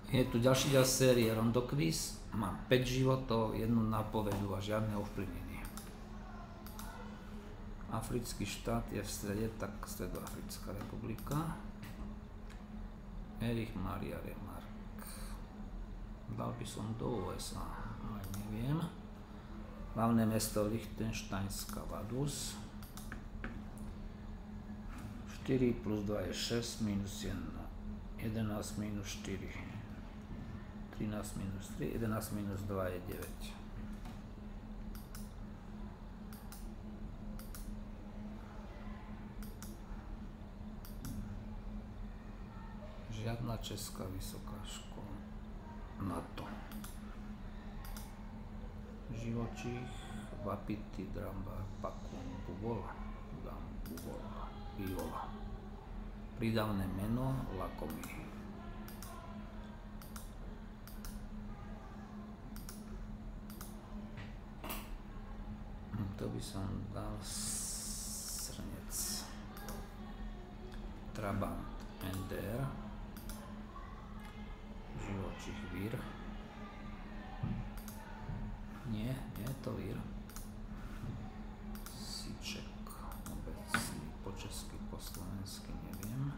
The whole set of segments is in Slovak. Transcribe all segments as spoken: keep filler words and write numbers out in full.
Je tu ďalší ďal série Rondo Quiz. Mám päť životov, jednu nápovedu a žiadne ovplyvnenie. Africký štát je v strede, tak Stredoafrická republika. Erich Maria Remarque. Dal by som do ú es á, ale neviem. Hlavné mesto Lichtensteinská Vaduz. štyri plus dva je šesť, minus jeden, jedenásť minus štyri. trinásť minus tri, jedenásť minus dva je deväť. Žiadna česká vysoká škola. Na to. Živočích, vapity, dramba, pakun, buvola, dám buvola, viola. Prídavné meno, lakomý. To by som dal srnec. Trabant, ender. Živočích, vír. Nie, nie je to vír. Siček, obecný, po česky, po slovensky, neviem.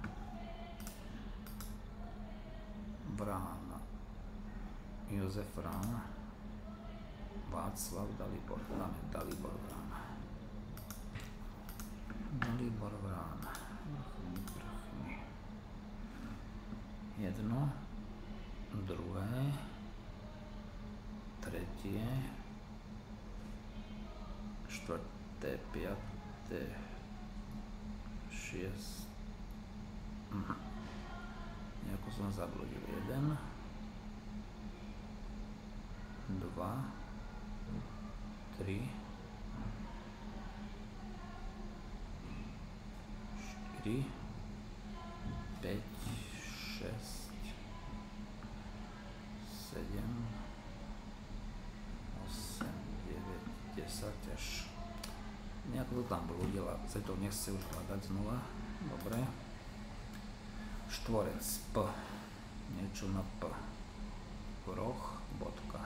Vrána. Jozef Vrána. Václav Dalibor, dáme Dalibor Vrána. Dalibor Vrána. Vrchný, vrchný. Jedno, druhé, tretie, štvrté, piaté, šiest. Mhm. Nejako som zabludil. Jeden, dva, tri, štyri, päť, šesť, sedem, osem, deväť, desať až nejako to tam blúdil a sa to nechce už hľadať znova. Dobre. Štvorec, P, niečo na P, roh, bodka.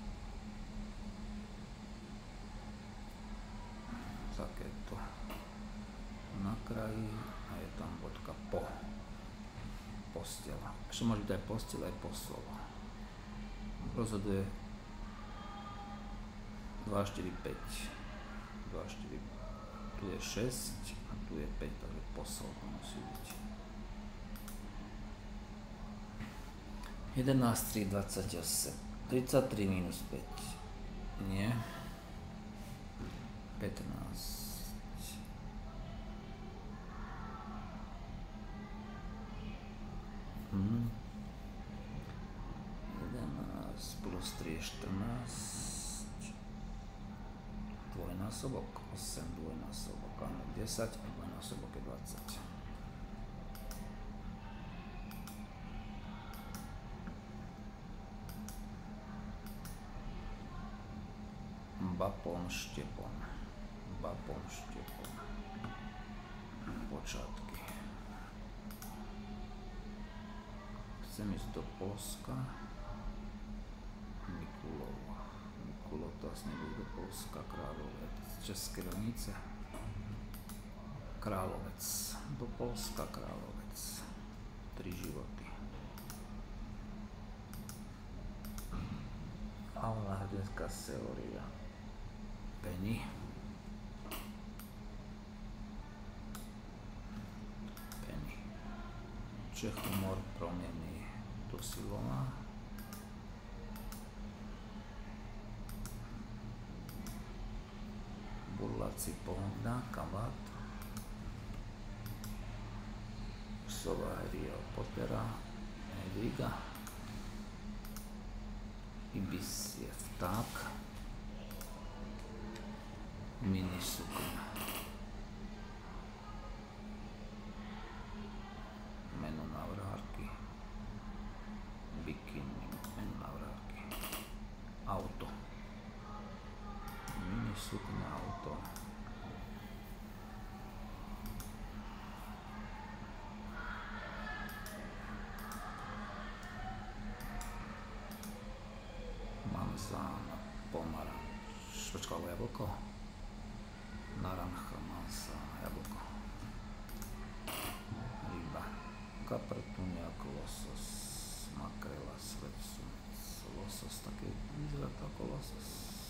Takéto na kraji a je tam bodka po. Postela. Ešte môže byť aj postel, aj posol. Rozhoduje dva, štyri, päť. dva, štyri, tu je šesť a tu je päť, takže posol musí byť. jedenásť, tri, dvadsaťosem. tridsaťtri minus päť. Nie. pätnásť. Hmm. jedenásť plus tri je štrnásť. Dvojnásobok. osem dvojnásobok. Áno, desať a dvojnásobok je dvadsať. Bapon, štepon. Bapon, štepon. Počiatky. Chcem ísť do Polska. Mikulov. Mikulov to asi nebude do Polska. Kráľovec. České hranice. Kráľovec. Do Polska Kráľovec. Tri životy. Aula hrdenská teória. Penny. Penny. Čechomor, promeny, Dosilová. Burlaci, Pohodná, Kabát. Sovario, Potera, Edviga. Ibis je vták. Mini sukňa. Meno navrhárky. Bikini. Meno navrhárky. Auto. Mini sukňa, auto. štočka alebo jablko. Narancha, masa, jablko. Ryba. Kapr, tuniak, losos, makrela, svedsunec, losos, taký vyzerá to ako losos.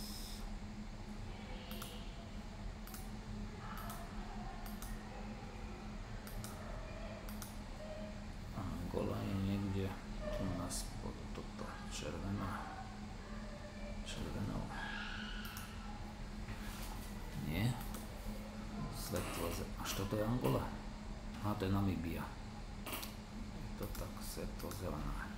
Angola je niekde tu nás pod toto červená. Červenou. Nie. Svetlo zelená. Až toto je Angola? A to je Namibia. Je to tak svetlo zelená.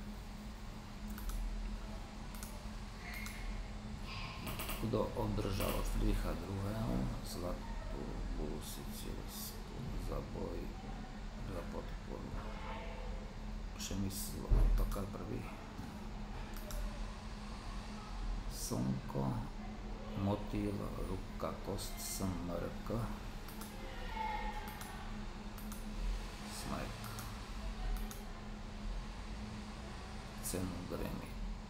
Kto obdržal od Friedricha druhého. Zlatú bulu sicilskú za boj, za podporu. Přemysl Otakar prvý. Slnko, motýl, ruka, kost, smrk, smrk, cenu Grammy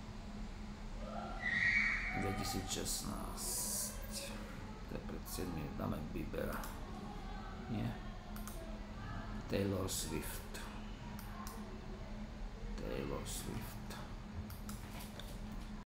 dvetisícšestnásť, to je pred siedmym, dáme Biebera, nie, Taylor Swift, Taylor Swift.